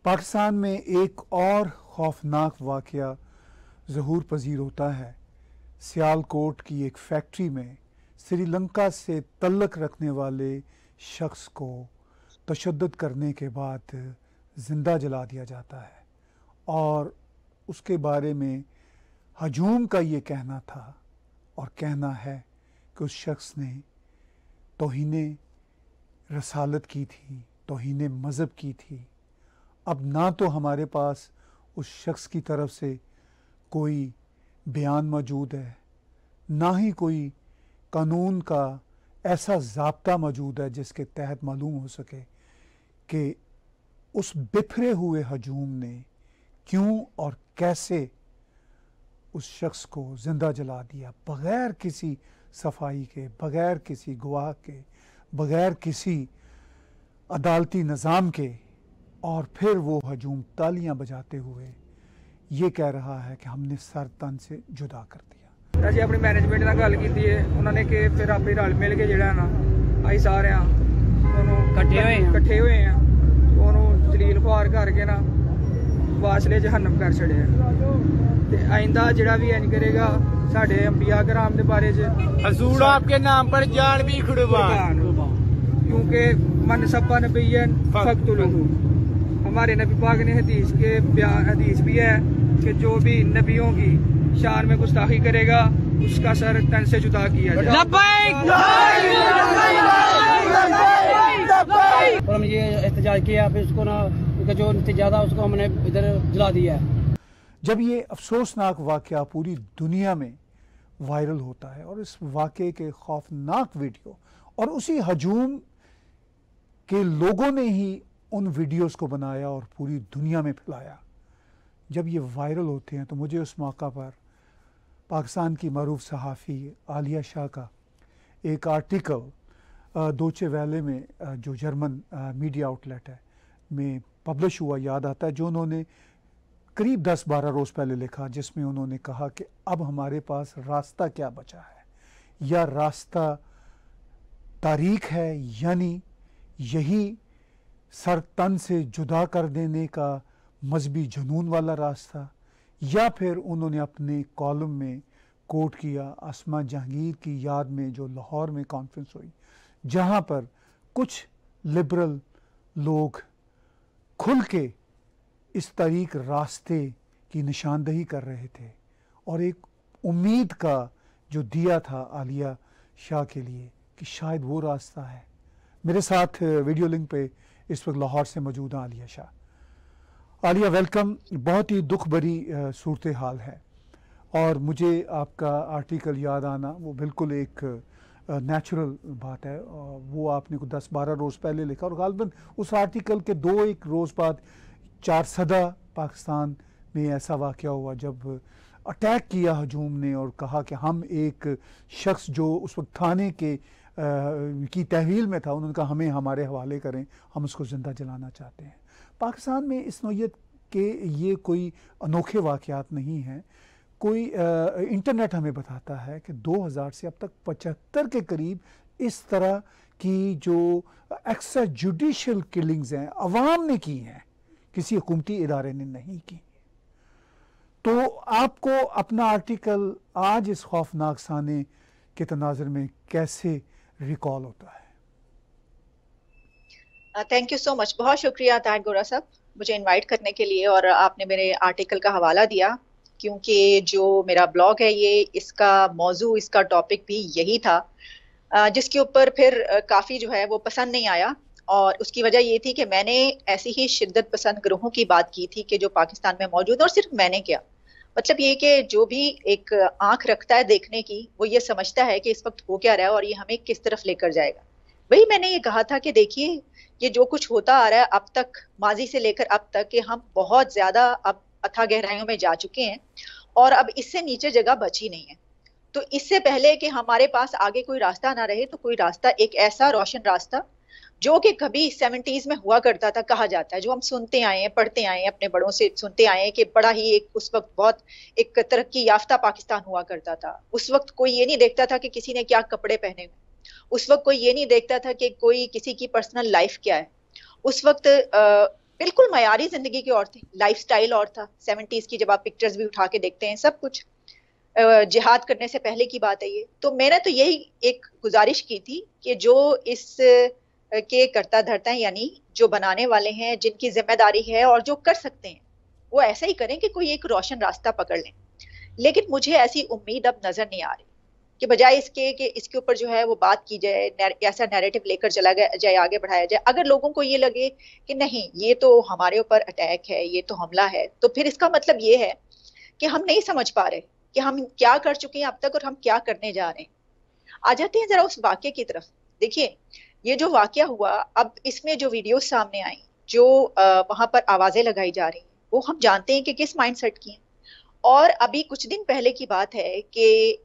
पाकिस्तान में एक और खौफनाक वाक़या ज़हूर पजीर होता है। सियालकोट की एक फैक्ट्री में श्रीलंका से तल्लक रखने वाले शख्स को तशद्दुद करने के बाद ज़िंदा जला दिया जाता है और उसके बारे में हजूम का ये कहना था और कहना है कि उस शख्स ने तौहीने रसालत की थी, तौहीने मज़हब की थी। अब ना तो हमारे पास उस शख्स की तरफ से कोई बयान मौजूद है, ना ही कोई कानून का ऐसा ज़ाब्ता मौजूद है जिसके तहत मालूम हो सके कि उस बिखरे हुए हजूम ने क्यों और कैसे उस शख्स को ज़िंदा जला दिया, बग़ैर किसी सफाई के, बग़ैर किसी गवाह के, बग़ैर किसी अदालती निज़ाम के। और फिर वो हजूम तालियां बजाते हुए ये कह रहा है कि हमने सर तन से जुदा कर दिया। ਅਸੀਂ ਆਪਣੀ ਮੈਨੇਜਮੈਂਟ ਨਾਲ ਗੱਲ ਕੀਤੀ ਹੈ, ਉਹਨਾਂ ਨੇ ਕਿ ਫਿਰ ਆਪੇ ਰਲ ਮਿਲ ਕੇ ਜਿਹੜਾ ਨਾ ਅਸੀਂ ਸਾਰਿਆਂ ਉਹਨੂੰ ਇਕੱਠੇ ਹੋਏ ਆ ਉਹਨੂੰ ਜਲੀਲ ਖੁਆਰ ਕਰਕੇ ਨਾ ਵਾਸਲੇ ਜਹੰਨਮ ਕਰ ਛੜਿਆ ਤੇ ਆਇੰਦਾ ਜਿਹੜਾ ਵੀ ਇੰਜ ਕਰੇਗਾ ਸਾਡੇ ਅੰਬੀਆ ਕਰਾਮ ਦੇ ਬਾਰੇ ਚ हजूर आपके नाम पर जान भी खुर्बान क्योंकि मन सब्बा नबियन फक्तुलहू। हमारे नबी पाक ने हदीस भी है कि जो भी नबियों की शान में गुस्ताखी करेगा उसका सर तन से जुदा किया जाए। और हम ये एहतजाज किया, फिर उसको ना जो नतीजा था उसको हमने इधर जला दिया। जब ये अफसोसनाक वाक़या पूरी दुनिया में वायरल होता है और इस वाक़े के खौफनाक वीडियो और उसी हजूम के लोगों ने ही उन वीडियोस को बनाया और पूरी दुनिया में फैलाया, जब ये वायरल होते हैं तो मुझे उस मौका पर पाकिस्तान की मरूफ सहाफ़ी आलिया शाह का एक आर्टिकल डोचे वेले में जो जर्मन मीडिया आउटलेट है में पब्लिश हुआ याद आता है, जो उन्होंने करीब 10-12 रोज़ पहले लिखा, जिसमें उन्होंने कहा कि अब हमारे पास रास्ता क्या बचा है, या रास्ता तारीख है, यानी यही सर तन से जुदा कर देने का मजहबी जुनून वाला रास्ता, या फिर उन्होंने अपने कॉलम में कोट किया आसमा जहांगीर की याद में जो लाहौर में कॉन्फ्रेंस हुई, जहां पर कुछ लिबरल लोग खुल के इस तरीक रास्ते की निशानदही कर रहे थे और एक उम्मीद का जो दिया था आलिया शाह के लिए कि शायद वो रास्ता है। मेरे साथ वीडियो लिंक पे इस वक्त लाहौर से मौजूद हैं आलिया शाह। आलिया, वेलकम। बहुत ही दुख भरी सूरत हाल है और मुझे आपका आर्टिकल याद आना वो बिल्कुल एक नेचुरल बात है। वो आपने को 10-12 रोज़ पहले लिखा और गालबन उस आर्टिकल के 2-1 रोज़ बाद 4 सदा पाकिस्तान में ऐसा वाक़या हुआ जब अटैक किया हजूम ने और कहा कि हम एक शख्स जो उस वक्त थाने के की तहवील में था, उन्होंने कहा हमें हमारे हवाले करें, हम उसको ज़िंदा जलाना चाहते हैं। पाकिस्तान में इस नौयत के ये कोई अनोखे वाक़यात नहीं हैं। कोई इंटरनेट हमें बताता है कि 2000 से अब तक 75 के करीब इस तरह की जो एक्स्ट्रा जुडिशल किलिंग्स हैं अवाम ने की हैं, किसी हुकूमती इदारे ने नहीं की। तो आपको अपना आर्टिकल आज इस खौफनाक साने के तनाज़ुर में कैसे रिकॉल होता है? थैंक यू सो मच, बहुत शुक्रिया ताज गोरा साहब मुझे इनवाइट करने के लिए और आपने मेरे आर्टिकल का हवाला दिया, क्योंकि जो मेरा ब्लॉग है ये इसका मौजू, इसका टॉपिक भी यही था, जिसके ऊपर फिर काफ़ी जो है वो पसंद नहीं आया। और उसकी वजह ये थी कि मैंने ऐसी ही शिद्दत पसंद ग्रोहों की बात की थी कि जो पाकिस्तान में मौजूद है, और सिर्फ मैंने क्या, मतलब ये कि जो भी एक आंख रखता है देखने की, वो ये समझता है कि इस वक्त हो क्या रहा है और ये हमें किस तरफ लेकर जाएगा। वही मैंने ये कहा था कि देखिए ये जो कुछ होता आ रहा है अब तक, माजी से लेकर अब तक, कि हम बहुत ज्यादा अब अथाह गहराइयों में जा चुके हैं और अब इससे नीचे जगह बची नहीं है। तो इससे पहले कि हमारे पास आगे कोई रास्ता ना रहे, तो कोई रास्ता, एक ऐसा रोशन रास्ता जो कि कभी 70s में हुआ करता था, कहा जाता है, जो हम सुनते आए हैं, पढ़ते आए हैं, अपने बड़ों से सुनते आए हैं कि बड़ा ही एक उस वक्त बहुत एक तरक्की याफ्ता पाकिस्तान हुआ करता था। उस वक्त कोई ये नहीं देखता था कि किसी ने क्या कपड़े पहने हुए, उस वक्त कोई ये नहीं देखता था कि कोई किसी की पर्सनल लाइफ क्या है। उस वक्त बिल्कुल मयारी जिंदगी की और थी, लाइफस्टाइल और था 70s की। जब आप पिक्चर्स भी उठा के देखते हैं, सब कुछ जिहाद करने से पहले की बात है ये। तो मैंने तो यही एक गुजारिश की थी कि जो इस के करता धरता है, यानी जो बनाने वाले हैं, जिनकी जिम्मेदारी है और जो कर सकते हैं, वो ऐसा ही करें कि कोई एक रोशन रास्ता पकड़ लें। लेकिन मुझे ऐसी उम्मीद अब नजर नहीं आ रही कि बजाय इसके कि इसके ऊपर जो है वो बात की जाए, ऐसा नैरेटिव लेकर चला जाए, आगे बढ़ाया जाए। अगर लोगों को ये लगे कि नहीं ये तो हमारे ऊपर अटैक है, ये तो हमला है, तो फिर इसका मतलब ये है कि हम नहीं समझ पा रहे कि हम क्या कर चुके हैं अब तक और हम क्या करने जा रहे हैं। आ जाते हैं जरा उस वाक्य की तरफ। देखिए ये जो वाक्य हुआ, अब इसमें जो वीडियो सामने आई, जो वहां पर आवाजें लगाई जा रही हैं, वो हम जानते हैं कि किस माइंडसेट की हैं। और अभी कुछ दिन पहले की बात है कि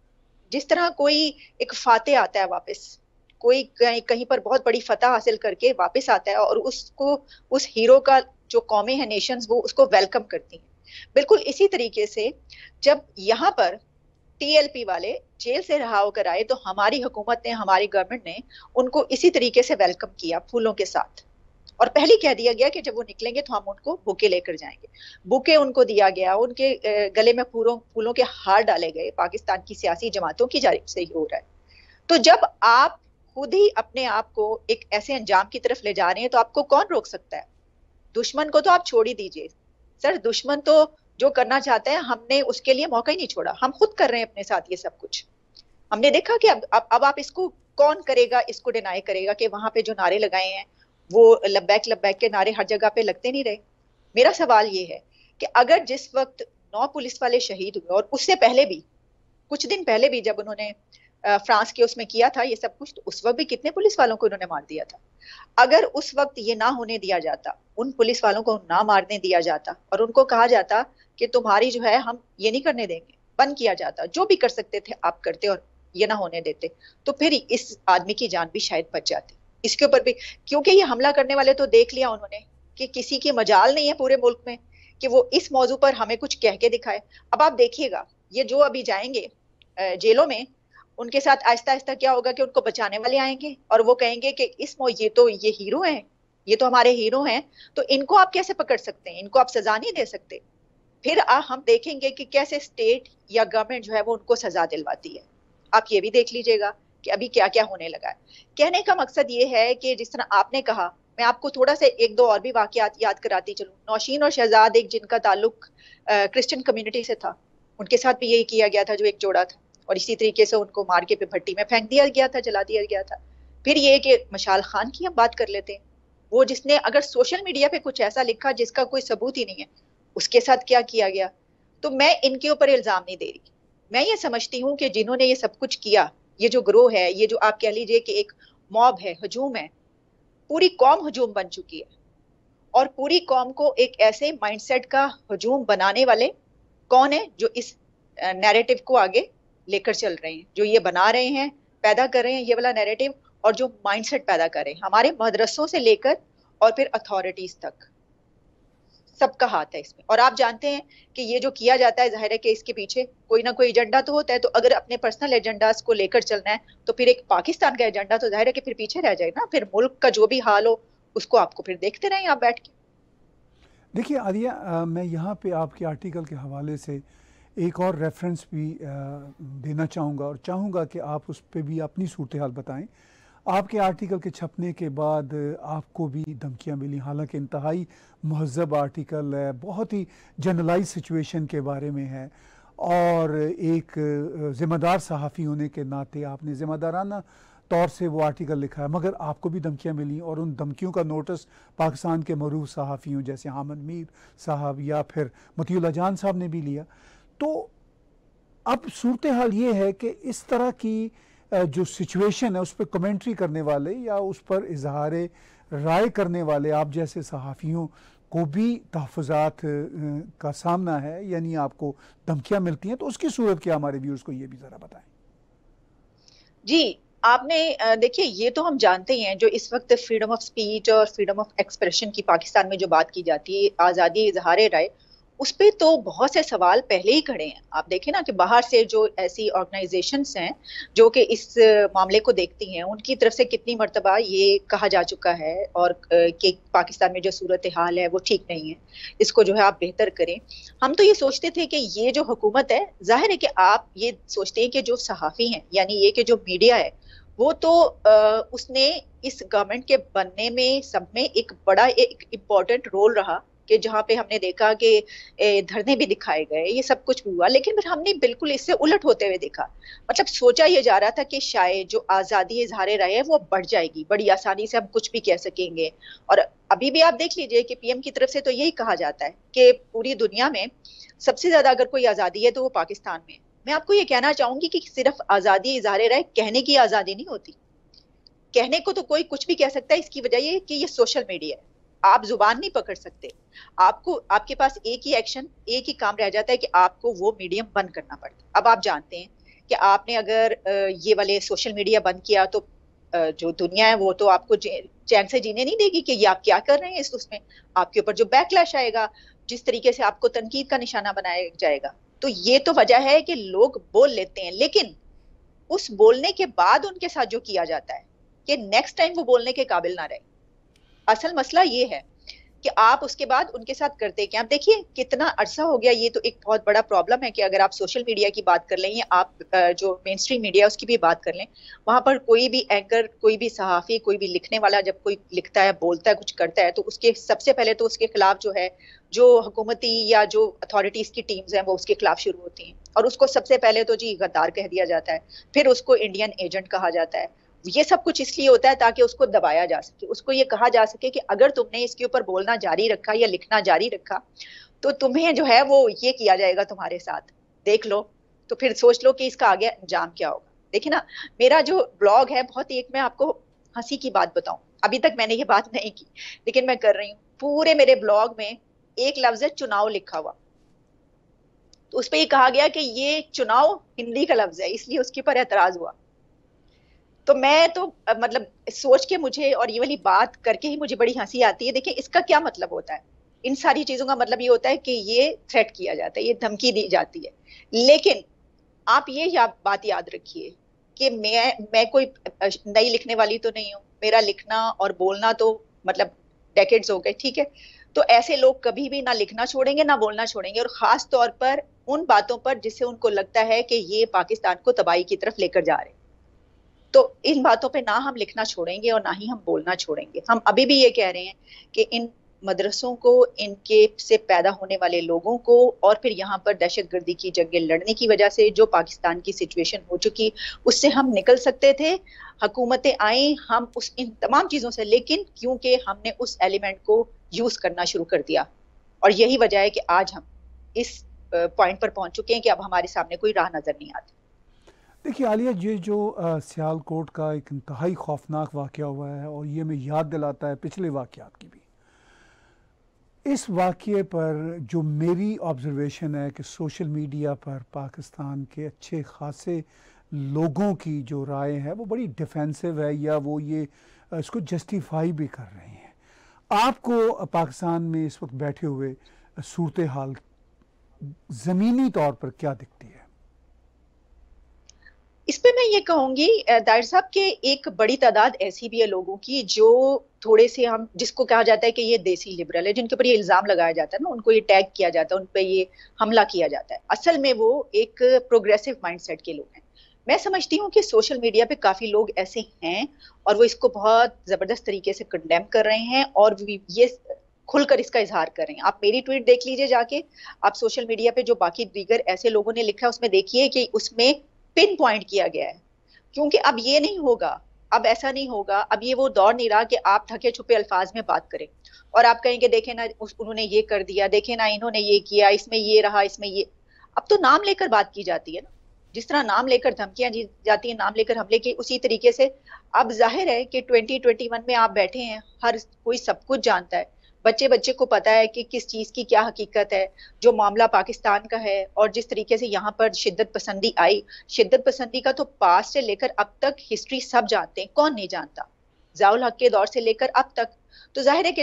जिस तरह कोई एक फाते आता है वापस, कोई कहीं पर बहुत बड़ी फतह हासिल करके वापस आता है और उसको, उस हीरो का जो कौमें हैं, नेशंस, वो उसको वेलकम करती हैं। बिल्कुल इसी तरीके से जब यहाँ पर टीएलपी वाले जेल से रहा होकर आए तो हमारी हुकूमत ने, हमारी गवर्नमेंट ने उनको इसी तरीके से वेलकम किया, फूलों के साथ। और पहले कह दिया गया कि जब वो निकलेंगे तो हम उनको बुके लेकर जाएंगे। बुके उनको दिया गया, उनके गले में फूलों के हार डाले गए। पाकिस्तान की सियासी जमातों की जानिब से ही हो रहा है। तो जब आप खुद ही अपने आप को एक ऐसे अंजाम की तरफ ले जा रहे हैं तो आपको कौन रोक सकता है? दुश्मन को तो आप छोड़ ही दीजिए सर, दुश्मन तो जो करना चाहता है, हमने उसके लिए मौका ही नहीं छोड़ा। हम खुद कर रहे हैं अपने साथ ये सब कुछ। हमने देखा कि अब आप इसको कौन करेगा, इसको डिनाई करेगा कि वहां पे जो नारे लगाए हैं वो लब्बैक लब्बैक के नारे हर जगह पे लगते नहीं रहे। मेरा सवाल ये है कि अगर जिस वक्त 9 पुलिस वाले शहीद हुए और उससे पहले भी, कुछ दिन पहले भी जब उन्होंने फ्रांस के उसमें किया था ये सब कुछ, तो उस वक्त भी कितने पुलिस वालों को उन्होंने मार दिया था। अगर उस वक्त ये ना होने दिया जाता, उन पुलिस वालों को ना मारने दिया जाता और उनको कहा जाता कि तुम्हारी जो है हम ये नहीं करने देंगे, बंद किया जाता, जो भी कर सकते थे आप करते और ये ना होने देते, तो फिर इस आदमी की जान भी शायद बच जाती। इसके ऊपर भी, क्योंकि ये हमला करने वाले तो देख लिया उन्होंने कि किसी की मजाल नहीं है पूरे मुल्क में कि वो इस मौजू पर हमें कुछ कह के दिखाए। अब आप देखिएगा ये जो अभी जाएंगे जेलों में, उनके साथ आहिस्ता आहिस्ता क्या होगा कि उनको बचाने वाले आएंगे और वो कहेंगे कि ये हीरो हैं, ये तो हमारे हीरो हैं, तो इनको आप कैसे पकड़ सकते हैं, इनको आप सजा नहीं दे सकते। फिर हम देखेंगे कि कैसे स्टेट या गवर्नमेंट जो है वो उनको सजा दिलवाती है। आप ये भी देख लीजिएगा कि अभी क्या क्या होने लगा है। कहने का मकसद ये है कि जिस तरह आपने कहा, मैं आपको थोड़ा सा एक दो और भी वाकयात याद कराती चलूं। नौशीन और शहजाद, एक जिनका ताल्लुक क्रिश्चियन कम्युनिटी से था, उनके साथ भी यही किया गया था, जो एक जोड़ा था, और इसी तरीके से उनको मार के भट्टी में फेंक दिया गया था, जला दिया गया था। फिर ये कि मशाल खान की हम बात कर लेते हैं, वो जिसने अगर सोशल मीडिया पे कुछ ऐसा लिखा जिसका कोई सबूत ही नहीं है, उसके साथ क्या किया गया। तो मैं इनके ऊपर इल्जाम नहीं दे रही, मैं ये समझती हूँ कि जिन्होंने ये सब कुछ किया, ये जो ग्रोह है, ये जो आप कह लीजिए कि एक मॉब है, हजूम है, पूरी कौम हजूम बन चुकी है। और पूरी कौम को एक ऐसे माइंडसेट का हजूम बनाने वाले कौन है? जो इस नैरेटिव को आगे लेकर चल रहे हैं, जो ये बना रहे हैं, पैदा कर रहे हैं ये वाला नैरेटिव, और जो माइंडसेट पैदा कर रहे हैं हमारे मदरसों से लेकर और फिर अथॉरिटीज तक, सबका हाथ है इसमें। और आप जानते हैं कि ये जो किया जाता है, जाहिर है कि इसके पीछे कोई ना कोई एजेंडा तो होता है। तो अगर अपने पर्सनल एजेंडास को लेकर चलना है तो फिर एक पाकिस्तान का एजेंडा तो जाहिर है कि फिर पीछे रह जाएगा ना। फिर मुल्क का जो भी हाल हो उसको आपको फिर देखते रहें आप बैठ के। देखिए आलिया, मैं यहाँ पे आपके आर्टिकल के हवाले से एक और रेफरेंस भी देना चाहूँगा और चाहूँगा कि आप उस पर भी अपनी सूरत हाल बताएं। आपके आर्टिकल के छपने के बाद आपको भी धमकियां मिली, हालांकि इंतहाई महज़ब आर्टिकल है, बहुत ही जनरलाइज सिचुएशन के बारे में है, और एक ज़िम्मेदार सहाफ़ी होने के नाते आपने ज़िम्मेदाराना तौर से वो आर्टिकल लिखा है, मगर आपको भी धमकियां मिली और उन धमकियों का नोटिस पाकिस्तान के मरूफ सहाफ़ियों जैसे हामिद मीर साहब या फिर मतीउल्लाह जान साहब ने भी लिया। तो अब सूरत हाल ये है कि इस तरह की जो सिचुएशन है उस पर कमेंट्री करने वाले या उस पर इजहार राय करने वाले आप जैसे सहाफ़ियों को भी तहफ़्फ़ुज़ात का सामना है, यानी आपको धमकियां मिलती हैं। तो उसकी सूरत क्या, हमारे व्यूअर्स को ये भी ज़रा बताएं। जी, आपने देखिए, ये तो हम जानते ही हैं, जो इस वक्त फ्रीडम ऑफ स्पीच और फ्रीडम ऑफ एक्सप्रेशन की पाकिस्तान में जो बात की जाती है, आज़ादी इजहार राय, उस पे तो बहुत से सवाल पहले ही खड़े हैं। आप देखें ना कि बाहर से जो ऐसी ऑर्गेनाइजेशंस हैं जो कि इस मामले को देखती हैं, उनकी तरफ से कितनी मर्तबा ये कहा जा चुका है और कि पाकिस्तान में जो सूरत हाल है वो ठीक नहीं है, इसको जो है आप बेहतर करें। हम तो ये सोचते थे कि ये जो हुकूमत है, जाहिर है कि आप ये सोचते हैं कि जो सहाफ़ी हैं, यानी ये कि जो मीडिया है, वो तो उसने इस गवर्नमेंट के बनने में सब में एक बड़ा एक इम्पोर्टेंट रोल रहा, कि जहाँ पे हमने देखा कि धरने भी दिखाए गए, ये सब कुछ हुआ, लेकिन फिर हमने बिल्कुल इससे उलट होते हुए देखा। मतलब सोचा ये जा रहा था कि शायद जो आज़ादी इज़हार राय है वो बढ़ जाएगी, बड़ी आसानी से हम कुछ भी कह सकेंगे। और अभी भी आप देख लीजिए कि पीएम की तरफ से तो यही कहा जाता है कि पूरी दुनिया में सबसे ज्यादा अगर कोई आज़ादी है तो वो पाकिस्तान में। मैं आपको ये कहना चाहूंगी कि सिर्फ आज़ादी इज़हार राय कहने की आज़ादी नहीं होती, कहने को तो कोई कुछ भी कह सकता है। इसकी वजह ये कि ये सोशल मीडिया है, आप जुबान नहीं पकड़ सकते। आपको, आपके पास एक ही एक्शन, एक ही काम रह जाता है कि आपको वो मीडियम बंद करना पड़ता है। अब आप जानते हैं कि आपने अगर ये वाले सोशल मीडिया बंद किया तो जो दुनिया है वो तो आपको चैन से जीने नहीं देगी कि ये आप क्या कर रहे हैं। उसमें आपके ऊपर जो बैकलैश आएगा, जिस तरीके से आपको तनकीद का निशाना बनाया जाएगा, तो ये तो वजह है कि लोग बोल लेते हैं, लेकिन उस बोलने के बाद उनके साथ जो किया जाता है कि नेक्स्ट टाइम वो बोलने के काबिल ना रहे। असल मसला ये है कि आप उसके बाद उनके साथ करते क्या। आप देखिए कितना अरसा हो गया, ये तो एक बहुत बड़ा प्रॉब्लम है कि अगर आप सोशल मीडिया की बात कर लें या आप जो मेन स्ट्रीम मीडिया उसकी भी बात कर लें, वहां पर कोई भी एंकर, कोई भी सहाफी, कोई भी लिखने वाला जब कोई लिखता है, बोलता है, कुछ करता है, तो उसके सबसे पहले तो उसके खिलाफ जो है जो हुकूमती या जो अथॉरिटीज की टीम्स हैं वो उसके खिलाफ शुरू होती हैं, और उसको सबसे पहले तो जी गद्दार कह दिया जाता है, फिर उसको इंडियन एजेंट कहा जाता है। ये सब कुछ इसलिए होता है ताकि उसको दबाया जा सके, उसको ये कहा जा सके कि अगर तुमने इसके ऊपर बोलना जारी रखा या लिखना जारी रखा तो तुम्हें जो है वो ये किया जाएगा तुम्हारे साथ, देख लो। तो फिर सोच लो कि इसका आगे अंजाम क्या होगा। देखिए ना, मेरा जो ब्लॉग है, बहुत ही एक मैं आपको हंसी की बात बताऊं, अभी तक मैंने ये बात नहीं की लेकिन मैं कर रही हूँ। पूरे मेरे ब्लॉग में एक लफ्ज है चुनाव लिखा हुआ, तो उस पर ये कहा गया कि ये चुनाव हिंदी का लफ्ज है, इसलिए उसके ऊपर एतराज हुआ। तो मैं तो मतलब सोच के मुझे, और ये वाली बात करके ही मुझे बड़ी हंसी आती है। देखिए इसका क्या मतलब होता है, इन सारी चीजों का मतलब ये होता है कि ये थ्रेट किया जाता है, ये धमकी दी जाती है। लेकिन आप ये बात याद रखिए कि मैं कोई नई लिखने वाली तो नहीं हूँ, मेरा लिखना और बोलना तो मतलब डेकेड्स हो गए, ठीक है। तो ऐसे लोग कभी भी ना लिखना छोड़ेंगे ना बोलना छोड़ेंगे, और खास तौर पर उन बातों पर जिससे उनको लगता है कि ये पाकिस्तान को तबाही की तरफ लेकर जा रहे हैं। तो इन बातों पे ना हम लिखना छोड़ेंगे और ना ही हम बोलना छोड़ेंगे। हम अभी भी ये कह रहे हैं कि इन मदरसों को, इनके से पैदा होने वाले लोगों को, और फिर यहाँ पर दहशतगर्दी की जंगें लड़ने की वजह से जो पाकिस्तान की सिचुएशन हो चुकी, उससे हम निकल सकते थे। हुकूमतें आई, हम उस इन तमाम चीजों से, लेकिन क्योंकि हमने उस एलिमेंट को यूज करना शुरू कर दिया, और यही वजह है कि आज हम इस पॉइंट पर पहुंच चुके हैं कि अब हमारे सामने कोई राह नजर नहीं आती। देखिए आलिया, ये जो सियालकोट का एक इंतहाई खौफनाक वाक़या हुआ है, और ये हमें याद दिलाता है पिछले वाक़यात की भी। इस वाक़ये पर जो मेरी ऑब्ज़र्वेशन है कि सोशल मीडिया पर पाकिस्तान के अच्छे खासे लोगों की जो राय है वो बड़ी डिफेंसिव है, या वो ये इसको जस्टिफाई भी कर रहे हैं। आपको पाकिस्तान में इस वक्त बैठे हुए सूरत हाल ज़मीनी तौर पर क्या दिखती है? इस पे मैं ये कहूंगी दायर साहब के एक बड़ी तादाद ऐसी भी है लोगों की जो थोड़े से, हम जिसको कहा जाता है कि ये देसी लिबरल है, जिनके ऊपर ये इल्जाम लगाया जाता है ना, उनको ये टैग किया जाता है, उन पे ये हमला किया जाता है। असल में वो एक प्रोग्रेसिव माइंडसेट के लोग हैं। मैं समझती हूँ कि सोशल मीडिया पे काफी लोग ऐसे हैं और वो इसको बहुत जबरदस्त तरीके से कंडेम कर रहे हैं और ये खुलकर इसका इजहार कर रहे हैं। आप मेरी ट्वीट देख लीजिए जाके, आप सोशल मीडिया पे जो बाकी दीगर ऐसे लोगों ने लिखा है उसमें देखिए कि उसमें पिन पॉइंट किया गया है। क्योंकि अब ये नहीं होगा, अब ऐसा नहीं होगा, अब ये वो दौर नहीं रहा कि आप ढके छुपे अल्फाज में बात करें और आप कहेंगे देखे ना उन्होंने ये कर दिया, देखे ना इन्होंने ये किया, इसमें ये रहा, इसमें ये। अब तो नाम लेकर बात की जाती है ना, जिस तरह नाम लेकर धमकियां दी जाती है, नाम लेकर हमले की, उसी तरीके से अब जाहिर है कि 2021 में आप बैठे हैं, हर कोई सब कुछ जानता है, बच्चे बच्चे को पता है कि किस चीज की क्या हकीकत है, जो मामला पाकिस्तान का है। और जिस तरीके से यहाँ पर शिद्दत पसंदी आई, शिद्दत पसंदी का तो पास से लेकर अब तक हिस्ट्री सब जानते हैं, कौन नहीं जानता, ज़ियाउल हक के दौर से लेकर अब तक। तो जाहिर है कि जब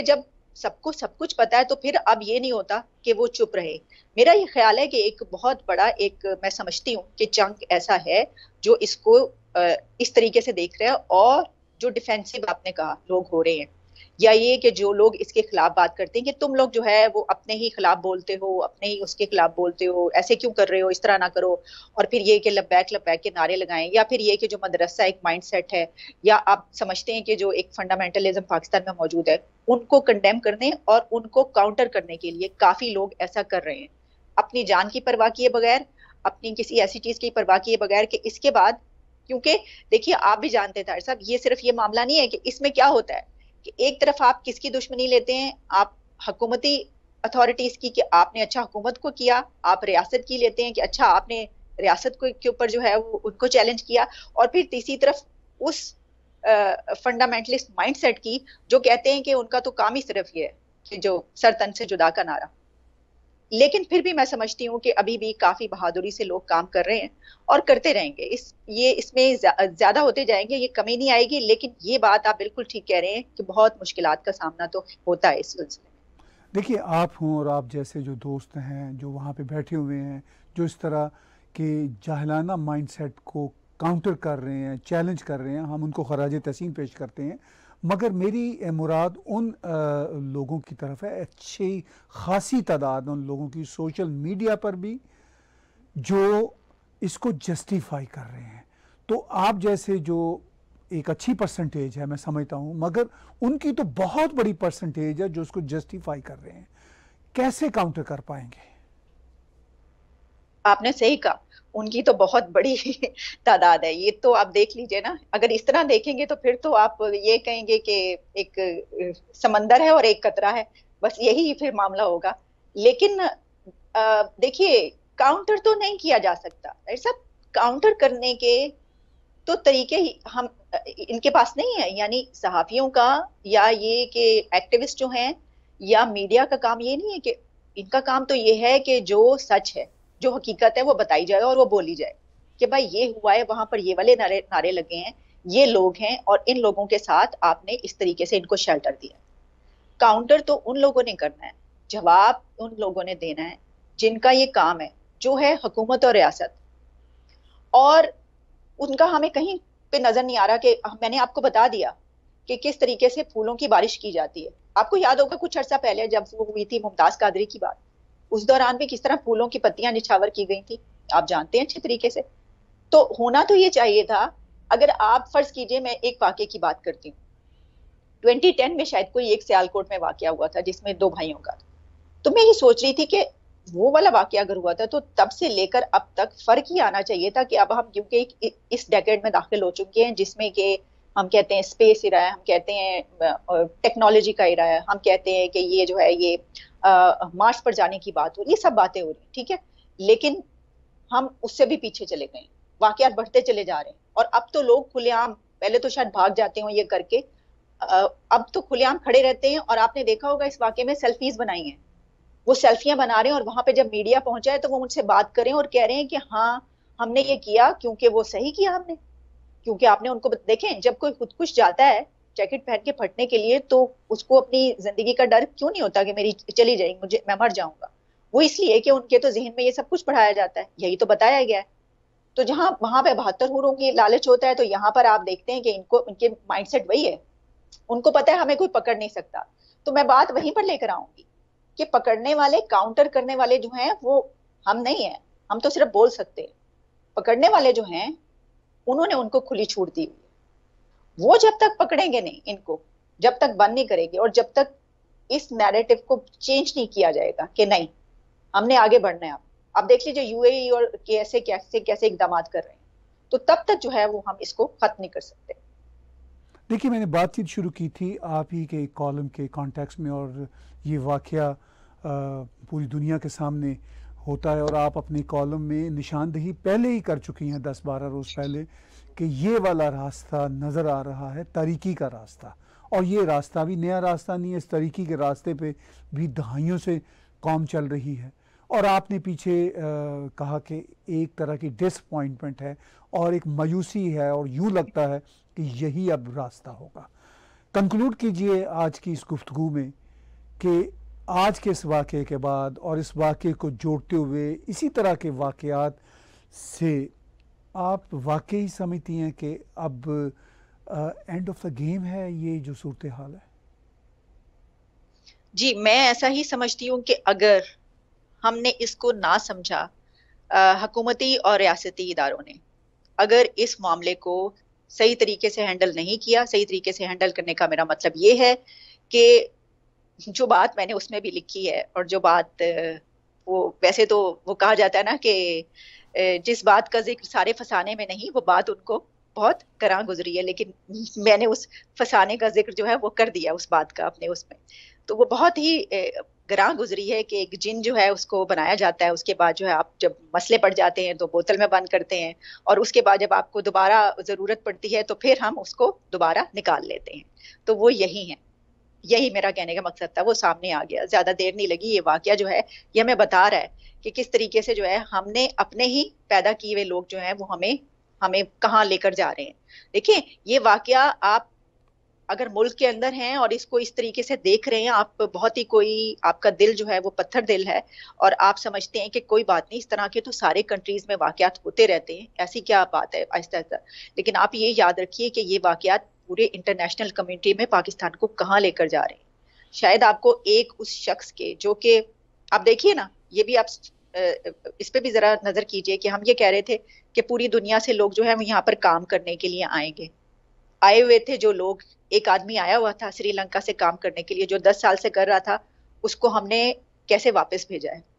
सबको सब कुछ पता है, तो फिर अब ये नहीं होता कि वो चुप रहे। मेरा ये ख्याल है कि एक बहुत बड़ा एक मैं समझती हूँ कि चंक ऐसा है जो इसको इस तरीके से देख रहा है, और जो डिफेंसिव आपने कहा लोग हो रहे हैं, या ये कि जो लोग इसके खिलाफ बात करते हैं कि तुम लोग जो है वो अपने ही खिलाफ बोलते हो, अपने ही उसके खिलाफ बोलते हो, ऐसे क्यों कर रहे हो, इस तरह ना करो। और फिर ये कि लब्बैक के नारे लगाएं, या फिर ये कि जो मदरसा एक माइंडसेट है, या आप समझते हैं कि जो एक फंडामेंटलिज्म पाकिस्तान में मौजूद है, उनको कंडेम करने और उनको काउंटर करने के लिए काफी लोग ऐसा कर रहे हैं, अपनी जान की परवाह किए बगैर, अपनी किसी ऐसी चीज की परवाह किए बगैर कि इसके बाद, क्योंकि देखिए आप भी जानते हैं तारिक साहब, ये सिर्फ ये मामला नहीं है कि इसमें क्या होता है कि एक तरफ आप किसकी दुश्मनी लेते हैं, आप हुकूमती अथॉरिटीज की कि आपने अच्छा हुकूमत को किया, आप रियासत की लेते हैं कि अच्छा आपने रियासत को के ऊपर जो है वो उनको चैलेंज किया, और फिर तीसरी तरफ उस फंडामेंटलिस्ट माइंडसेट की जो कहते हैं कि उनका तो काम ही सिर्फ ये है कि जो सर तन से जुदा का नारा। लेकिन फिर भी मैं समझती हूँ कि अभी भी काफी बहादुरी से लोग काम कर रहे हैं और करते रहेंगे। इसमें ज्यादा होते जाएंगे, ये कमी नहीं आएगी। लेकिन ये बात आप बिल्कुल ठीक कह रहे हैं कि बहुत मुश्किलात का सामना तो होता है इस सिलसिले में। देखिए, आप हों और आप जैसे जो दोस्त हैं जो वहाँ पे बैठे हुए हैं, जो इस तरह के जाहिलाना माइंडसेट को काउंटर कर रहे हैं, चैलेंज कर रहे हैं, हम उनको खराज तहसीन पेश करते हैं। मगर मेरी मुराद उन लोगों की तरफ है, अच्छी खासी तादाद उन लोगों की सोशल मीडिया पर भी जो इसको जस्टिफाई कर रहे हैं। तो आप जैसे जो एक अच्छी परसेंटेज है मैं समझता हूँ, मगर उनकी तो बहुत बड़ी परसेंटेज है जो उसको जस्टिफाई कर रहे हैं, कैसे काउंटर कर पाएंगे? आपने सही कहा, उनकी तो बहुत बड़ी तादाद है। ये तो आप देख लीजिए ना, अगर इस तरह देखेंगे तो फिर तो आप ये कहेंगे कि एक समंदर है और एक कतरा है, बस यही फिर मामला होगा। लेकिन देखिए, काउंटर तो नहीं किया जा सकता, ऐसा काउंटर करने के तो तरीके हम इनके पास नहीं है। यानी सहाफियों का या ये कि एक्टिविस्ट जो हैं या मीडिया का काम ये नहीं है कि इनका काम तो ये है कि जो सच है, जो हकीकत है वो बताई जाए और वो बोली जाए कि भाई ये हुआ है, वहां पर ये वाले नारे लगे हैं, ये लोग हैं और इन लोगों के साथ आपने इस तरीके से इनको शेल्टर दिया। काउंटर तो उन लोगों ने करना है, जवाब उन लोगों ने देना है जिनका ये काम है, जो है हुकूमत और रियासत। और उनका हमें कहीं पे नजर नहीं आ रहा कि मैंने आपको बता दिया कि किस तरीके से फूलों की बारिश की जाती है। आपको याद होगा कुछ अर्सा पहले जब वो हुई थी मुमताज कादरी की बात, उस दौरान भी किस तरह फूलों की पत्तियां निछावर की गई थी, आप जानते हैं अच्छे तरीके से। तो होना तो ये चाहिए था। अगर आप फर्ज कीजिए, मैं एक वाकये की बात करती हूँ, 2010 में शायद कोई एक सियालकोट में वाकया हुआ था जिसमें 2 भाइयों का था। तो मैं ये सोच रही थी कि वो वाला वाकया अगर हुआ था तो तब से लेकर अब तक फर्क ही आना चाहिए था कि अब हम क्योंकि इस डेकेड में दाखिल हो चुके हैं जिसमें कि हम कहते हैं स्पेस इरा है, हम कहते हैं टेक्नोलॉजी का इरा है, हम कहते हैं कि ये जो है ये मार्स पर जाने की बात हो रही है, ये सब बातें हो रही है, ठीक है। लेकिन हम उससे भी पीछे चले गए, वाकयात बढ़ते चले जा रहे हैं। और अब तो लोग खुलेआम, पहले तो शायद भाग जाते हो ये करके, अब तो खुलेआम खड़े रहते हैं। और आपने देखा होगा इस वाकये में सेल्फीज बनाई हैं, वो सेल्फियां बना रहे हैं और वहां पे जब मीडिया पहुंचा है तो वो मुझसे बात करें और कह रहे हैं कि हाँ हमने ये किया क्योंकि वो सही किया हमने, क्योंकि आपने उनको देखें, जब कोई खुदकुश जाता है जैकेट पहन के फटने के लिए तो उसको अपनी जिंदगी का डर क्यों नहीं होता कि मेरी चली जाएगी, मैं मर जाऊंगा। वो इसलिए कि उनके तो जहन में ये सब कुछ पढ़ाया जाता है, यही तो बताया गया है। तो जहां वहां पे 72 हूरों की लालच होता है, तो यहाँ पर आप देखते हैं कि इनको उनके माइंडसेट वही है, उनको पता है हमें कोई पकड़ नहीं सकता। तो मैं बात वहीं पर लेकर आऊंगी कि पकड़ने वाले, काउंटर करने वाले जो हैं वो हम नहीं है, हम तो सिर्फ बोल सकते हैं। पकड़ने वाले जो हैं उन्होंने उनको खुली छूट दी हुई है। वो जब तक पकड़ेंगे नहीं इनको, जब तक बंद नहीं करेंगे और जब तक इस नैरेटिव को चेंज नहीं किया जाएगा कि नहीं हमने आगे बढ़ना है, आप देख लीजिए यूएई और कैसे कैसे कैसे इकदाम कर रहे हैं, तो तब तक जो है वो हम इसको खत्म नहीं कर सकते। देखिए, मैंने बातचीत शुरू की थी आप ही के कॉलम के कॉन्टेक्स्ट में, और ये वाकया पूरी दुनिया के सामने होता है और आप अपने कॉलम में निशानदेही पहले ही कर चुकी हैं 10-12 रोज़ पहले कि ये वाला रास्ता नज़र आ रहा है, तरीकी का रास्ता। और ये रास्ता भी नया रास्ता नहीं है, इस तरीकी के रास्ते पे भी दहाइयों से कौम चल रही है। और आपने पीछे कहा कि एक तरह की डिसअपॉइंटमेंट है और एक मायूसी है और यूँ लगता है कि यही अब रास्ता होगा। कंक्लूड कीजिए आज की इस गुफ्तगू में कि आज के इस वाक़े के बाद और इस वाक़े को जोड़ते हुए इसी तरह के वाक़यात से आप वाकई समझती हैं कि अब एंड ऑफ द गेम है ये जो सूरत हाल है? जी, मैं ऐसा ही समझती हूँ कि अगर हमने इसको ना समझा, हुकूमती और रियासती इदारों ने अगर इस मामले को सही तरीके से हैंडल नहीं किया, सही तरीके से हैंडल करने का मेरा मतलब ये है कि जो बात मैंने उसमें भी लिखी है और जो बात वो वैसे तो वो कहा जाता है ना कि जिस बात का जिक्र सारे फसाने में नहीं, वो बात उनको बहुत करां गुजरी है, लेकिन मैंने उस फसाने का जिक्र जो है वो कर दिया उस बात का अपने उसमें। तो वो बहुत ही गरां गुजरी है कि एक जिन जो है उसको बनाया जाता है, उसके बाद जो है आप जब मसले पड़ जाते हैं तो बोतल में बंद करते हैं और उसके बाद जब आपको दोबारा जरूरत पड़ती है तो फिर हम उसको दोबारा निकाल लेते हैं। तो वो यही है, यही मेरा कहने का मकसद था। वो सामने आ गया, ज्यादा देर नहीं लगी। ये वाकया जो है ये हमें बता रहा है कि किस तरीके से जो है हमने अपने ही पैदा किए हुए लोग जो हैं वो हमें कहाँ लेकर जा रहे हैं। देखिए, ये वाकया आप अगर मुल्क के अंदर हैं और इसको इस तरीके से देख रहे हैं, आप बहुत ही कोई आपका दिल जो है वो पत्थर दिल है और आप समझते हैं कि कोई बात नहीं, इस तरह के तो सारे कंट्रीज में वाकयात होते रहते हैं, ऐसी क्या बात है, आहिस्ता आहिस्ता। लेकिन आप ये याद रखिए कि ये वाकयात पूरे इंटरनेशनल कम्युनिटी में पाकिस्तान को कहाँ लेकर जा रहे हैं। शायद आपको एक उस शख्स के जो कि आप देखिए ना, ये भी आप इस पे भी जरा नजर कीजिए कि हम ये कह रहे थे कि पूरी दुनिया से लोग जो है यहाँ पर काम करने के लिए आएंगे। आए हुए थे जो लोग, एक आदमी आया हुआ था श्रीलंका से काम करने के लिए जो 10 साल से कर रहा था, उसको हमने कैसे वापस भेजा है?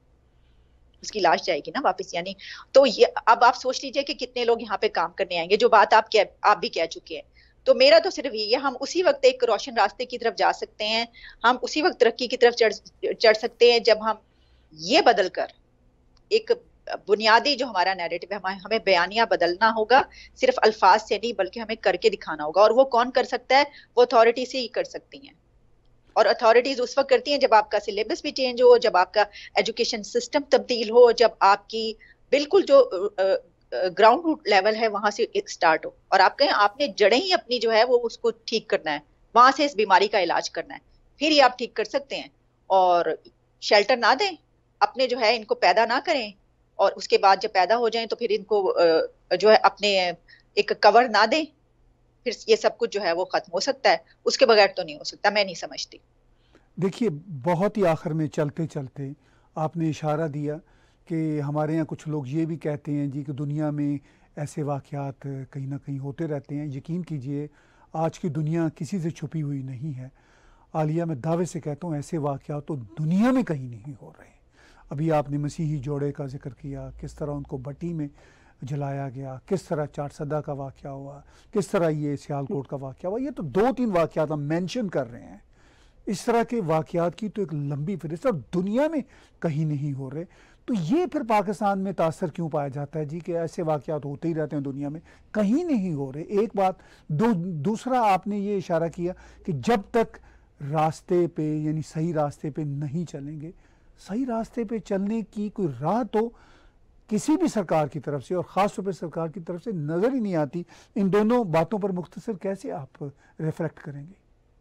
उसकी लाश जाएगी ना वापस, यानी तो ये अब आप सोच लीजिए कि कितने लोग यहाँ पे काम करने आएंगे, जो बात आप भी कह चुके हैं। तो मेरा तो सिर्फ ये है, हम उसी वक्त एक रोशन रास्ते की तरफ जा सकते हैं, हम उसी वक्त तरक्की की तरफ चढ़ सकते हैं जब हम ये बदल कर एक बुनियादी जो हमारा नैरेटिव है, हमें बयानिया बदलना होगा, सिर्फ अल्फाज से नहीं बल्कि हमें करके दिखाना होगा। और वो कौन कर सकता है? वो अथॉरिटी से ही कर सकती हैं। और अथॉरिटीज उस वक्त करती हैं जब आपका सिलेबस भी चेंज हो, जब आपका एजुकेशन सिस्टम तब्दील हो, जब आपकी बिल्कुल जो ग्राउंड रूट लेवल है वहां से स्टार्ट हो और आप कहें आपने जड़ें ही अपनी जो है वो उसको ठीक करना है, वहां से इस बीमारी का इलाज करना है, फिर ही आप ठीक कर सकते हैं। और शेल्टर ना दें, अपने जो है इनको पैदा ना करें और उसके बाद जब पैदा हो जाएं तो फिर इनको जो है अपने एक कवर ना दें, फिर ये सब कुछ जो है वो खत्म हो सकता है। उसके बगैर तो नहीं हो सकता, मैं नहीं समझती। देखिए, बहुत ही आखिर में चलते चलते आपने इशारा दिया कि हमारे यहाँ कुछ लोग ये भी कहते हैं जी कि दुनिया में ऐसे वाक़यात कहीं ना कहीं होते रहते हैं। यकीन कीजिए, आज की दुनिया किसी से छुपी हुई नहीं है। आलिया, मैं दावे से कहता हूँ ऐसे वाक़यात तो दुनिया में कहीं नहीं हो रहे। अभी आपने मसीही जोड़े का जिक्र किया, किस तरह उनको भट्टी में जलाया गया, किस तरह चारसदा का वाक़या हुआ, किस तरह ये सियालकोट का वाक़या हुआ। ये तो 2-3 वाक़यात हम मेंशन कर रहे हैं। इस तरह के वाक़यात की तो एक लंबी फहरिस्त और दुनिया में कहीं नहीं हो रहे। तो ये फिर पाकिस्तान में तासर क्यों पाया जाता है जी कि ऐसे वाक़यात होते ही रहते हैं, दुनिया में कहीं नहीं हो रहे? एक बात। दूसरा, आपने ये इशारा किया कि जब तक रास्ते पे यानी सही रास्ते पे नहीं चलेंगे, सही रास्ते पे चलने की कोई राह तो किसी भी सरकार की तरफ से और ख़ास तौर पर सरकार की तरफ से नज़र ही नहीं आती। इन दोनों बातों पर मुख्तसर कैसे आप रिफ्लेक्ट करेंगे?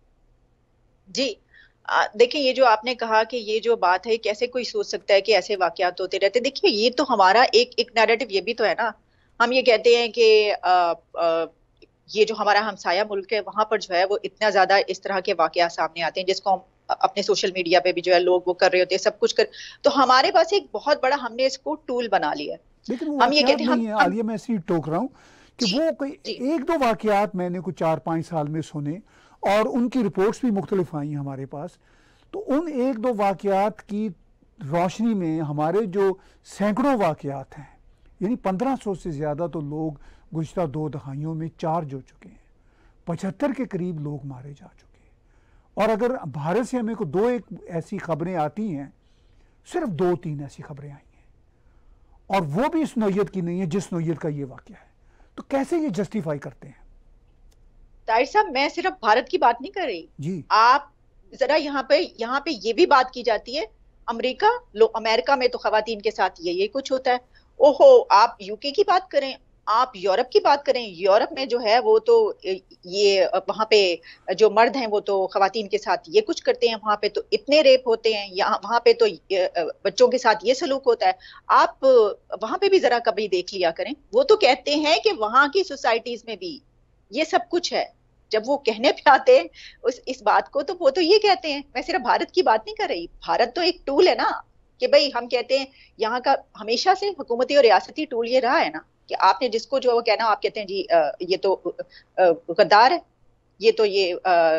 जी, देखिए, ये जो आपने कहा कि ये जो बात है, कैसे कोई सोच सकता है कि ऐसे वाकयात होते रहते। देखिए, ये तो हमारा एक नैरेटिव ये भी तो है ना। हम ये कहते हैं कि ये जो हमारा हमसाया मुल्क है वहां पर जो है वो इतना ज्यादा इस तरह के वाकयात सामने आते हैं जिसको हम अपने सोशल मीडिया पे भी जो है लोग वो कर रहे होते हैं, सब कुछ कर। तो हमारे पास एक बहुत बड़ा हमने इसको टूल बना लिया। लेकिन हम ये कहते हैं, आलिया मैं ऐसे ही टोक रहा हूँ कि वो कोई 1-2 वाकयात मैंने कुछ 4-5 साल में सुने और उनकी रिपोर्ट्स भी मुख्तलिफ आई हमारे पास। तो उन 1-2 वाकयात की रोशनी में हमारे जो सैकड़ों वाकयात हैं, यानी 1500 से ज़्यादा तो लोग गुज़श्ता 2 दहाइयों में चार्ज हो चुके हैं, 75 के करीब लोग मारे जा चुके हैं। और अगर भारत से हमें को 2-1 ऐसी खबरें आती हैं, सिर्फ 2-3 ऐसी खबरें आई हैं, और वो भी इस नौयत की नहीं है जिस नौयत का ये वाकया है। तो कैसे ये जस्टिफाई करते हैं? ताहिर साहब, मैं सिर्फ भारत की बात नहीं कर रही जी। आप जरा यहाँ पे ये भी बात की जाती है, अमेरिका में तो खवातीन के साथ ये कुछ होता है। ओहो, आप यूके की बात करें, आप यूरोप की बात करें, यूरोप में जो है वो तो ये वहां पे जो मर्द हैं वो तो खवातीन के साथ ये कुछ करते हैं, वहां पे तो इतने रेप होते हैं, यहाँ वहां पे तो बच्चों के साथ ये सलूक होता है। आप वहां पे भी जरा कभी देख लिया करें। वो तो कहते हैं कि वहां की सोसाइटीज में भी ये सब कुछ है। जब वो कहने पे आते हैं इस बात को, तो वो तो ये कहते हैं। मैं सिर्फ भारत की बात नहीं कर रही, भारत तो एक टूल है ना, कि भाई हम कहते हैं यहाँ का हमेशा से हुकूमती और रियासती टूल ये रहा है ना, कि आपने जिसको जो कहना आप कहते हैं जी ये तो गद्दार है, ये तो ये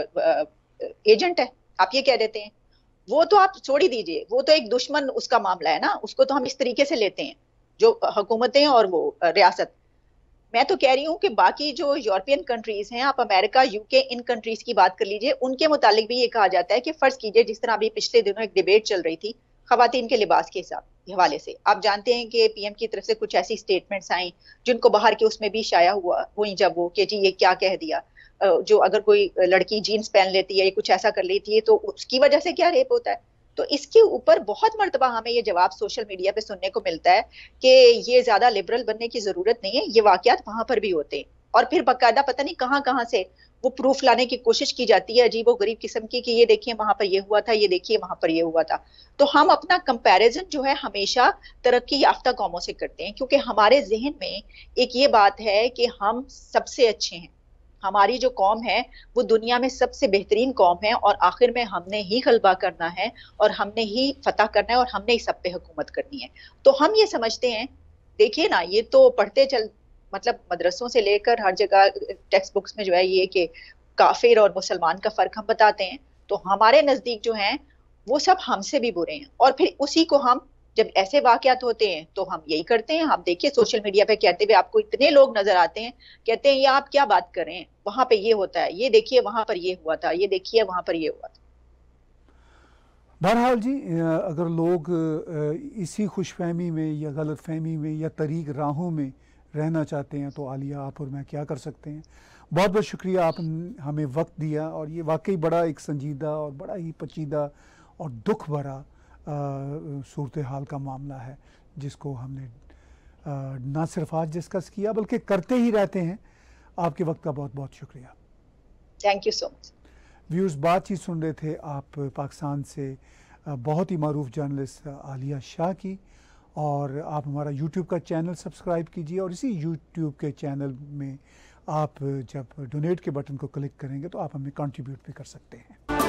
एजेंट है, आप ये कह देते हैं। वो तो आप छोड़ ही दीजिए, वो तो एक दुश्मन उसका मामला है ना, उसको तो हम इस तरीके से लेते हैं जो हुकूमतें और वो रियासत। मैं तो कह रही हूँ कि बाकी जो यूरोपियन कंट्रीज हैं, आप अमेरिका, यूके, इन कंट्रीज की बात कर लीजिए, उनके मुतालिक भी ये कहा जाता है कि फर्ज कीजिए जिस तरह अभी पिछले दिनों एक डिबेट चल रही थी खवातीन के लिबास के हवाले से, आप जानते हैं कि पीएम की तरफ से कुछ ऐसी स्टेटमेंट्स आई जिनको बाहर के उसमें भी शाया हुआ, वही जब वो कि जी ये क्या कह दिया, जो अगर कोई लड़की जीन्स पहन लेती है या कुछ ऐसा कर लेती है तो उसकी वजह से क्या रेप होता है। तो इसके ऊपर बहुत मर्तबा हमें ये जवाब सोशल मीडिया पे सुनने को मिलता है कि ये ज्यादा लिबरल बनने की जरूरत नहीं है, ये वाकयात वहां पर भी होते हैं। और फिर बाकायदा पता नहीं कहां से वो प्रूफ लाने की कोशिश की जाती है अजीबो गरीब किस्म की, कि ये देखिए वहां पर ये हुआ था, ये देखिए वहां पर ये हुआ था। तो हम अपना कंपैरिजन जो है हमेशा तरक्की याफ्ता कौमों से करते हैं, क्योंकि हमारे जहन में एक ये बात है कि हम सबसे अच्छे हैं, हमारी जो कौम है वो दुनिया में सबसे बेहतरीन कौम है, और आखिर में हमने ही गलबा करना है और हमने ही फतह करना है और हमने ही सब पे हुकूमत करनी है। तो हम ये समझते हैं, देखिए ना, ये तो पढ़ते चल मतलब मदरसों से लेकर हर जगह टेक्स्ट बुक्स में जो है ये कि काफिर और मुसलमान का फर्क हम बताते हैं। तो हमारे नजदीक जो हैं वो सब हमसे भी बुरे हैं, और फिर उसी को हम जब ऐसे वाकयात होते हैं तो हम यही करते हैं। हम देखिए सोशल मीडिया पे कहते हुए आपको इतने लोग नजर आते हैं, कहते हैं ये आप क्या बात कर रहे हैं, वहां पे ये होता है, ये देखिए वहां पर ये हुआ था, ये देखिए वहां पर ये हुआ था। बहरहाल जी, अगर लोग इसी खुशफहमी में या गलतफहमी में या तरीक राहों में रहना चाहते हैं तो आलिया आप और मैं क्या कर सकते हैं। बहुत बहुत शुक्रिया, आप हमें वक्त दिया, और ये वाकई बड़ा एक संजीदा और बड़ा ही पेचीदा और दुख भरा सूरत हाल का मामला है, जिसको हमने ना सिर्फ आज डिस्कस किया बल्कि करते ही रहते हैं। आपके वक्त का बहुत बहुत शुक्रिया। Thank you so much. Views बातचीत सुन रहे थे आप पाकिस्तान से बहुत ही मारूफ जर्नलिस्ट आलिया शाह की, और आप हमारा यूट्यूब का चैनल सब्सक्राइब कीजिए, और इसी यूट्यूब के चैनल में आप जब डोनेट के बटन को क्लिक करेंगे तो आप हमें कंट्रीब्यूट भी कर सकते हैं।